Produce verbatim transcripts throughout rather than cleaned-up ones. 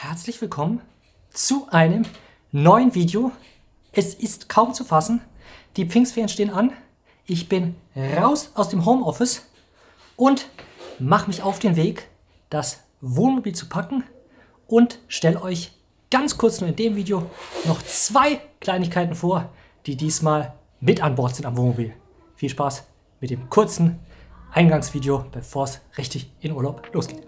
Herzlich willkommen zu einem neuen Video. Es ist kaum zu fassen. Die Pfingstferien stehen an. Ich bin raus aus dem Homeoffice und mache mich auf den Weg, das Wohnmobil zu packen und stelle euch ganz kurz nur in dem Video noch zwei Kleinigkeiten vor, die diesmal mit an Bord sind am Wohnmobil. Viel Spaß mit dem kurzen Eingangsvideo, bevor es richtig in Urlaub losgeht.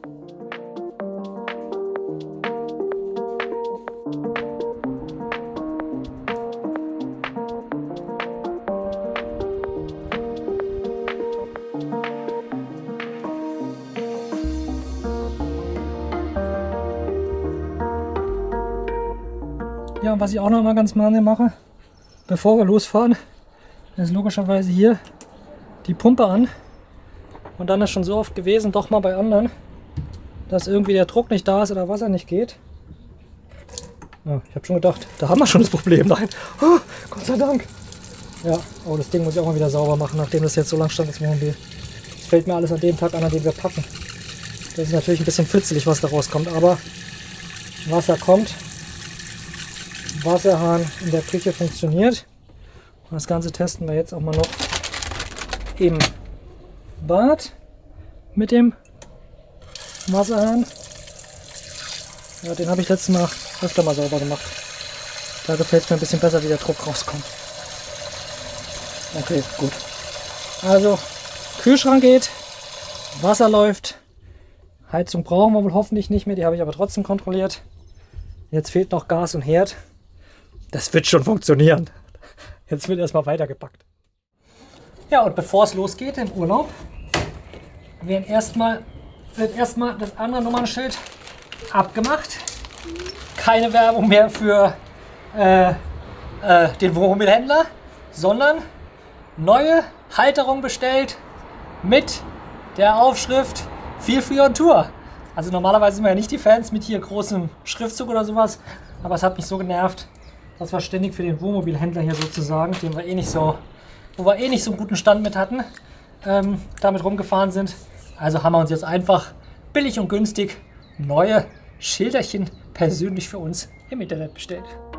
Ja, und was ich auch noch mal ganz gerne mache, bevor wir losfahren, ist logischerweise hier die Pumpe an. Und dann ist schon so oft gewesen, doch mal bei anderen, dass irgendwie der Druck nicht da ist oder Wasser nicht geht. Ja, ich habe schon gedacht, da haben wir schon das Problem. Nein, oh, Gott sei Dank. Ja, oh, das Ding muss ich auch mal wieder sauber machen, nachdem das jetzt so lang stand, das Wohnmobil. Das fällt mir alles an dem Tag an, an dem wir packen. Das ist natürlich ein bisschen fitzelig, was da rauskommt, aber Wasser kommt. Wasserhahn in der Küche funktioniert. Und das Ganze testen wir jetzt auch mal noch im Bad mit dem Wasserhahn. Ja, den habe ich letztes Mal öfter mal sauber gemacht. Da gefällt es mir ein bisschen besser, wie der Druck rauskommt. Okay, gut. Also, Kühlschrank geht, Wasser läuft, Heizung brauchen wir wohl hoffentlich nicht mehr, die habe ich aber trotzdem kontrolliert. Jetzt fehlt noch Gas und Herd. Das wird schon funktionieren. Jetzt wird erstmal weitergepackt. Ja, und bevor es losgeht im Urlaub, werden erstmal, wird erstmal das andere Nummernschild abgemacht. Keine Werbung mehr für äh, äh, den Wohnmobilhändler, sondern neue Halterung bestellt mit der Aufschrift Feel Free on Tour. Also normalerweise sind wir ja nicht die Fans mit hier großem Schriftzug oder sowas, aber es hat mich so genervt, dass wir ständig für den Wohnmobilhändler hier sozusagen, den wir eh nicht so, wo wir eh nicht so einen guten Stand mit hatten, ähm, damit rumgefahren sind. Also haben wir uns jetzt einfach billig und günstig neue Schilderchen persönlich für uns im Internet bestellt.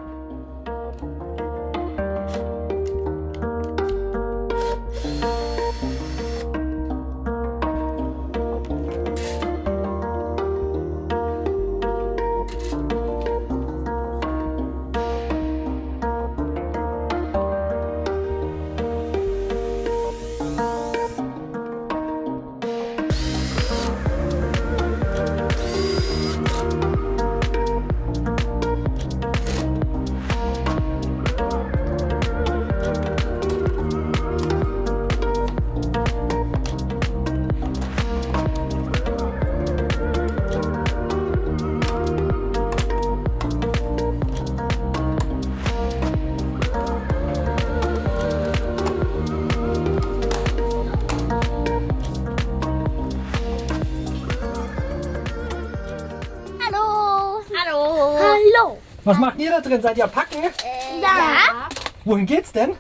Hallo. Was macht ihr da drin? Seid ihr packen? Äh, ja. Wohin geht's denn?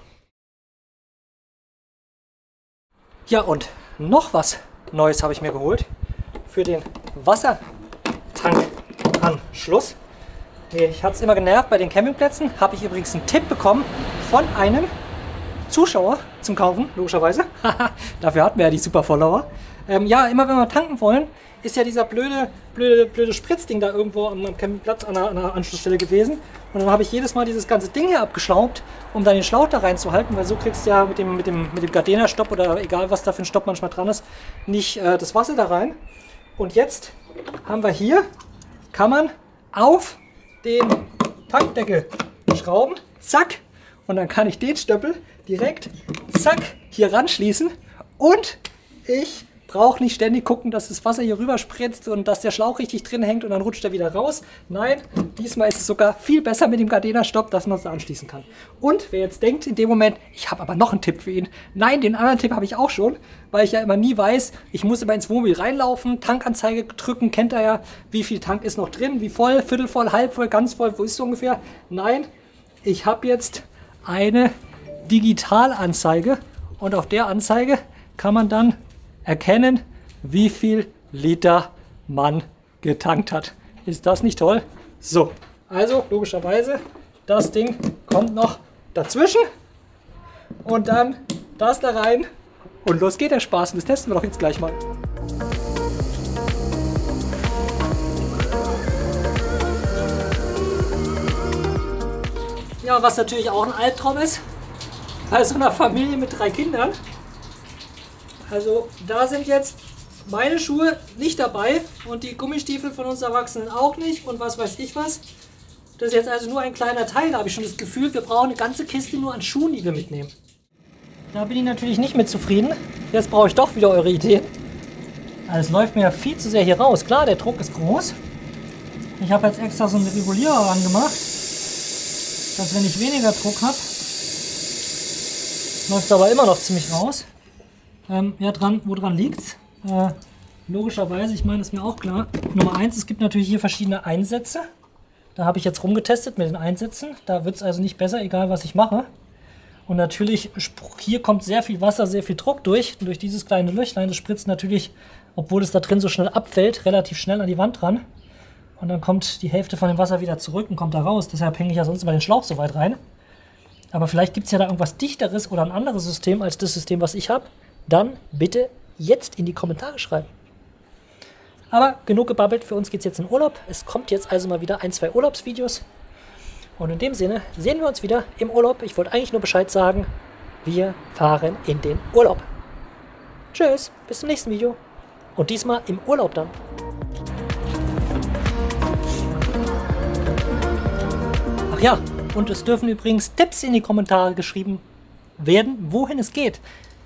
Ja, und noch was Neues habe ich mir geholt für den Wassertankanschluss. Ich hatte es immer genervt bei den Campingplätzen. Habe ich übrigens einen Tipp bekommen von einem Zuschauer zum Kaufen, logischerweise. Dafür hatten wir ja die super Follower. Ähm, ja, immer wenn wir tanken wollen, ist ja dieser blöde, blöde, blöde Spritzding da irgendwo am, am Campingplatz an einer, an einer Anschlussstelle gewesen. Und dann habe ich jedes Mal dieses ganze Ding hier abgeschraubt, um dann den Schlauch da reinzuhalten, weil so kriegst du ja mit dem, mit dem, mit dem Gardena-Stopp oder egal was da für ein Stopp manchmal dran ist, nicht äh, das Wasser da rein. Und jetzt haben wir hier, kann man auf den Tankdeckel schrauben, zack, und dann kann ich den Stöppel direkt, zack, hier ranschließen und ich brauche nicht ständig gucken, dass das Wasser hier rüber spritzt und dass der Schlauch richtig drin hängt und dann rutscht er wieder raus. Nein, diesmal ist es sogar viel besser mit dem Gardena-Stopp, dass man es da anschließen kann. Und wer jetzt denkt in dem Moment, ich habe aber noch einen Tipp für ihn. Nein, den anderen Tipp habe ich auch schon, weil ich ja immer nie weiß, ich muss immer ins Wohnmobil reinlaufen, Tankanzeige drücken, kennt er ja, wie viel Tank ist noch drin, wie voll, viertel voll, halb voll, ganz voll, wo ist es ungefähr? Nein, ich habe jetzt eine Digitalanzeige und auf der Anzeige kann man dann erkennen, wie viel Liter man getankt hat. Ist das nicht toll? So, also logischerweise, das Ding kommt noch dazwischen und dann das da rein und los geht der Spaß. Und das testen wir doch jetzt gleich mal. Ja, was natürlich auch ein Albtraum ist, bei so einer Familie mit drei Kindern. Also da sind jetzt meine Schuhe nicht dabei und die Gummistiefel von uns Erwachsenen auch nicht und was weiß ich was. Das ist jetzt also nur ein kleiner Teil, da habe ich schon das Gefühl, wir brauchen eine ganze Kiste nur an Schuhen, die wir mitnehmen. Da bin ich natürlich nicht mit zufrieden. Jetzt brauche ich doch wieder eure Ideen. Also es läuft mir ja viel zu sehr hier raus. Klar, der Druck ist groß. Ich habe jetzt extra so einen Regulierer angemacht, dass wenn ich weniger Druck habe, läuft es aber immer noch ziemlich raus. Ähm, ja, dran, wo dran liegt es? Äh, logischerweise, ich meine, ist mir auch klar. Nummer eins, es gibt natürlich hier verschiedene Einsätze. Da habe ich jetzt rumgetestet mit den Einsätzen. Da wird es also nicht besser, egal was ich mache. Und natürlich, hier kommt sehr viel Wasser, sehr viel Druck durch. Und durch dieses kleine Löchlein, das spritzt natürlich, obwohl es da drin so schnell abfällt, relativ schnell an die Wand ran. Und dann kommt die Hälfte von dem Wasser wieder zurück und kommt da raus. Deshalb hänge ich ja sonst immer den Schlauch so weit rein. Aber vielleicht gibt es ja da irgendwas Dichteres oder ein anderes System als das System, was ich habe. Dann bitte jetzt in die Kommentare schreiben. Aber genug gebabbelt, für uns geht es jetzt in Urlaub. Es kommt jetzt also mal wieder ein, zwei Urlaubsvideos. Und in dem Sinne sehen wir uns wieder im Urlaub. Ich wollte eigentlich nur Bescheid sagen, wir fahren in den Urlaub. Tschüss, bis zum nächsten Video. Und diesmal im Urlaub dann. Ach ja, und es dürfen übrigens Tipps in die Kommentare geschrieben werden, wohin es geht.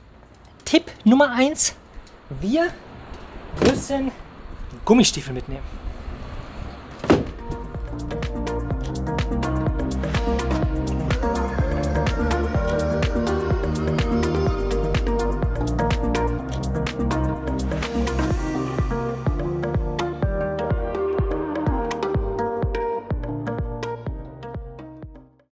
Tipp Nummer eins, wir müssen Gummistiefel mitnehmen.